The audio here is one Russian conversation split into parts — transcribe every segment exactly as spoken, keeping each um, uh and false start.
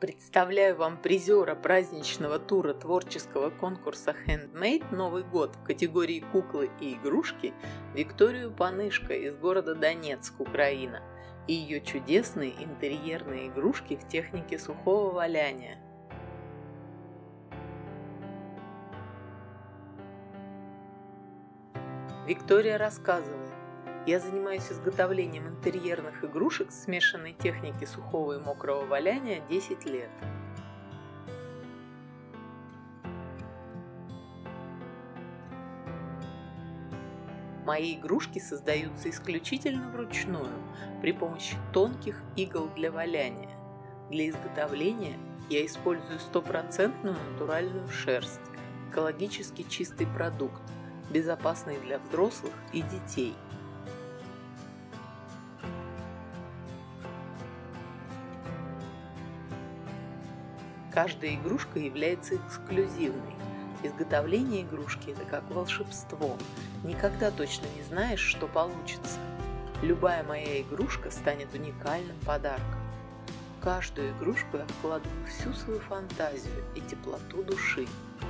Представляю вам призера праздничного тура творческого конкурса Handmade «Новый год» в категории «Куклы и игрушки» Викторию Панышко из города Донецк, Украина, и ее чудесные интерьерные игрушки в технике сухого валяния. Виктория рассказывает: я занимаюсь изготовлением интерьерных игрушек с смешанной техники сухого и мокрого валяния десять лет. Мои игрушки создаются исключительно вручную при помощи тонких игл для валяния. Для изготовления я использую стопроцентную натуральную шерсть, экологически чистый продукт, безопасный для взрослых и детей. Каждая игрушка является эксклюзивной. Изготовление игрушки – это как волшебство. Никогда точно не знаешь, что получится. Любая моя игрушка станет уникальным подарком. В каждую игрушку я вкладываю всю свою фантазию и теплоту души.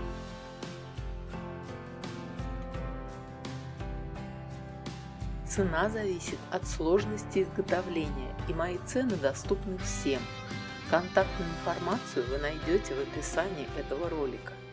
Цена зависит от сложности изготовления, и мои цены доступны всем. Контактную информацию вы найдете в описании этого ролика.